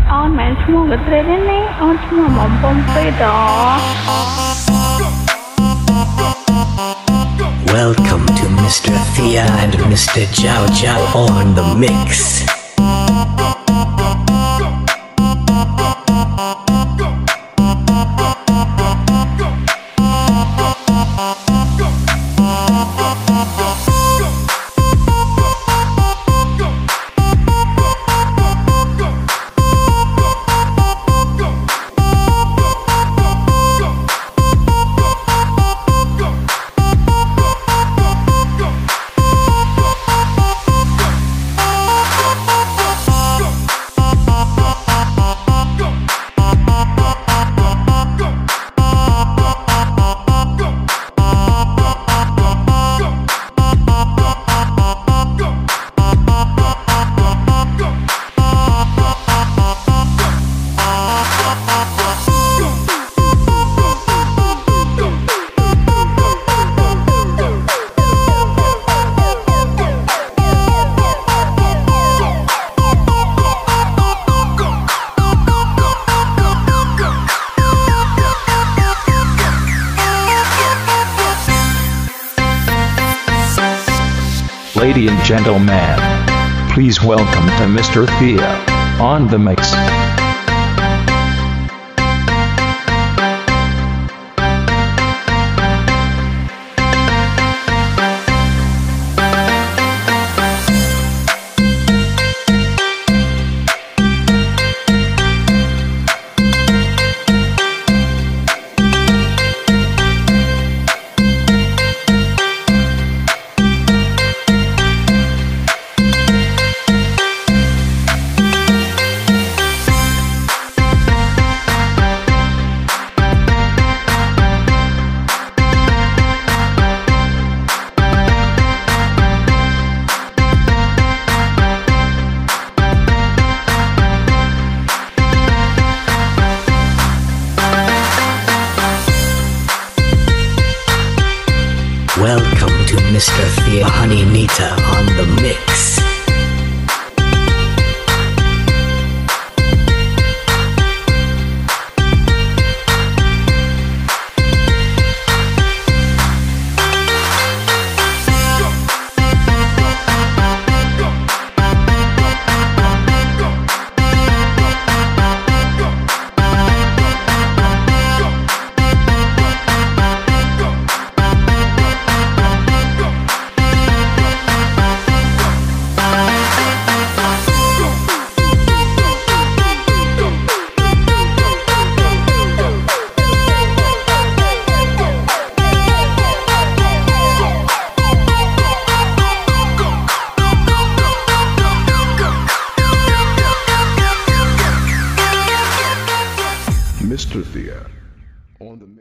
on មែនឈ្មោះកត្រេតទេណាអូនឈ្មោះមកបំពេតអ Welcome to Mr. Thea and Mr. Jiao Jiao on the mix. Ladies and gentlemen, please welcome to Mr. Thea on the mix. Welcome to Mr. Thea Honey Nita on the mix. Mr. Thea on the